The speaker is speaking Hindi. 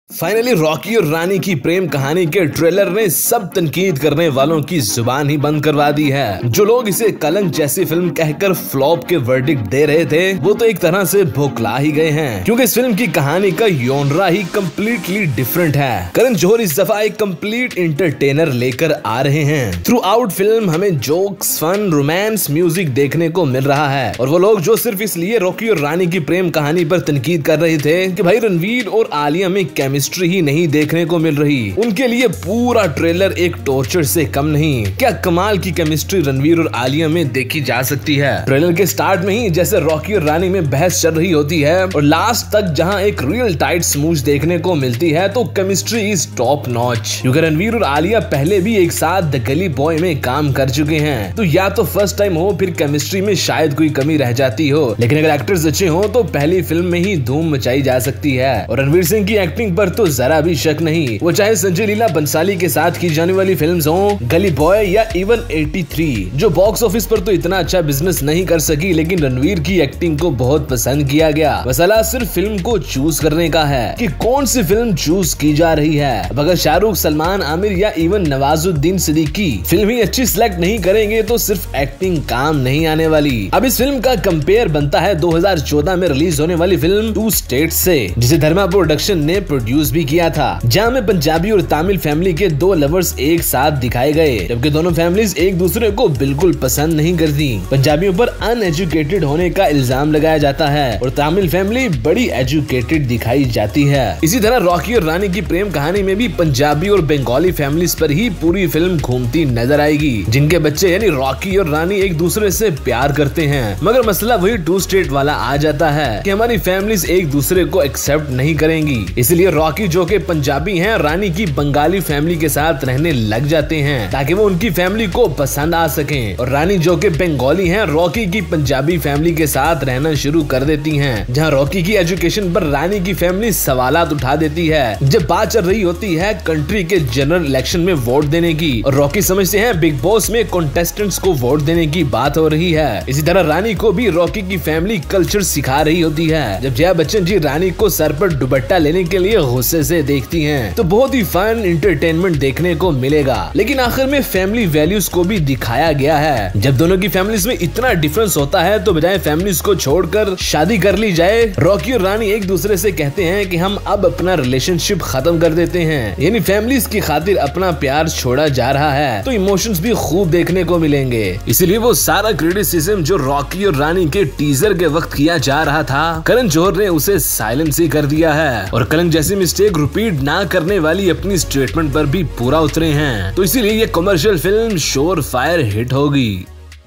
फाइनली रॉकी और रानी की प्रेम कहानी के ट्रेलर ने सब तनकीद करने वालों की जुबान ही बंद करवा दी है। जो लोग इसे कलंक जैसी फिल्म कहकर फ्लॉप के वर्डिक्ट दे रहे थे, वो तो एक तरह से भुखला ही गए हैं, क्योंकि इस फिल्म की कहानी का योनरा ही कम्प्लीटली डिफरेंट है। करण जौहर इस दफा एक कम्प्लीट इंटरटेनर लेकर आ रहे हैं। थ्रू आउट फिल्म हमें जोक्स, फन, रोमांस, म्यूजिक देखने को मिल रहा है। और वो लोग जो सिर्फ इसलिए रॉकी और रानी की प्रेम कहानी पर तनकीद कर रहे थे कि भाई रणवीर और आलिया में केमिस्ट्री ही नहीं देखने को मिल रही, उनके लिए पूरा ट्रेलर एक टॉर्चर से कम नहीं। क्या कमाल की केमिस्ट्री रणवीर और आलिया में देखी जा सकती है। ट्रेलर के स्टार्ट में ही जैसे रॉकी और रानी में बहस चल रही होती है और लास्ट तक जहां एक रियल टाइट स्मूच देखने को मिलती है, तो केमिस्ट्री इज टॉप नॉच। क्योंकि रणवीर और आलिया पहले भी एक साथ द गली बॉय में काम कर चुके हैं, तो या तो फर्स्ट टाइम हो फिर केमिस्ट्री में शायद कोई कमी रह जाती हो, लेकिन अगर एक्टर्स अच्छे हो तो पहली फिल्म में ही धूम मचाई जा सकती है। और रणवीर सिंह की एक्टिंग पर तो जरा भी शक नहीं, वो चाहे संजय लीला बंसाली के साथ की जाने वाली फिल्म्स हो, गली बॉय या इवन 83, जो बॉक्स ऑफिस पर तो इतना अच्छा बिजनेस नहीं कर सकी, लेकिन रणवीर की एक्टिंग को बहुत पसंद किया गया। मसला सिर्फ फिल्म को चूज करने का है कि कौन सी फिल्म चूज की जा रही है। अब अगर शाहरुख, सलमान, आमिर या इवन नवाजुद्दीन सिद्दीकी फिल्म ही अच्छी सिलेक्ट नहीं करेंगे तो सिर्फ एक्टिंग काम नहीं आने वाली। अब इस फिल्म का कंपेयर बनता है 2014 में रिलीज होने वाली फिल्म टू स्टेट्स से, जिसे धर्मा प्रोडक्शन ने प्रोड्यूस भी किया था, जहां में पंजाबी और तमिल फैमिली के दो लवर्स एक साथ दिखाए गए, जबकि दोनों फैमिलीज एक दूसरे को बिल्कुल पसंद नहीं करती। पंजाबियों पर अनएजुकेटेड होने का इल्जाम लगाया जाता है और तमिल फैमिली बड़ी एजुकेटेड दिखाई जाती है। इसी तरह रॉकी और रानी की प्रेम कहानी में भी पंजाबी और बंगाली फैमिलीज पर ही पूरी फिल्म घूमती नजर आएगी, जिनके बच्चे यानी रॉकी और रानी एक दूसरे से प्यार करते हैं। मगर मसला वही टू स्टेट वाला आ जाता है कि हमारी फैमिलीज एक दूसरे को एक्सेप्ट नहीं करेंगी, इसलिए रॉकी जो के पंजाबी हैं, रानी की बंगाली फैमिली के साथ रहने लग जाते हैं ताकि वो उनकी फैमिली को पसंद आ सकें, और रानी जो के बंगाली हैं, रॉकी की पंजाबी फैमिली के साथ रहना शुरू कर देती हैं, जहां रॉकी की एजुकेशन पर रानी की फैमिली सवालात उठा देती है। जब बात चल रही होती है कंट्री के जनरल इलेक्शन में वोट देने की, और रॉकी समझते हैं बिग बॉस में कंटेस्टेंट्स को वोट देने की बात हो रही है, इसी तरह रानी को भी रॉकी की फैमिली कल्चर सिखा रही होती है। जब जया बच्चन जी रानी को सर पर दुपट्टा लेने के लिए गुस्से से देखती हैं, तो बहुत ही फन एंटरटेनमेंट देखने को मिलेगा। लेकिन आखिर में फैमिली वैल्यूज को भी दिखाया गया है। जब दोनों की फैमिलीज में इतना डिफरेंस होता है, तो बजाय फैमिलीज को छोड़कर शादी कर ली जाए, रॉकी और रानी एक दूसरे से कहते हैं कि हम अब अपना रिलेशनशिप खत्म कर देते हैं, यानी फैमिलीज की खातिर अपना प्यार छोड़ा जा रहा है। तो इमोशंस भी खूब देखने को मिलेंगे। इसलिए वो सारा क्रिटिसिज्म जो रॉकी और रानी के टीजर के वक्त किया जा रहा था, करण जौहर ने उसे साइलेंस ही कर दिया है, और कलंक जैसी मिस्टेक रिपीट ना करने वाली अपनी स्टेटमेंट पर भी पूरा उतरे हैं। तो इसीलिए ये commercial film sure fire hit होगी।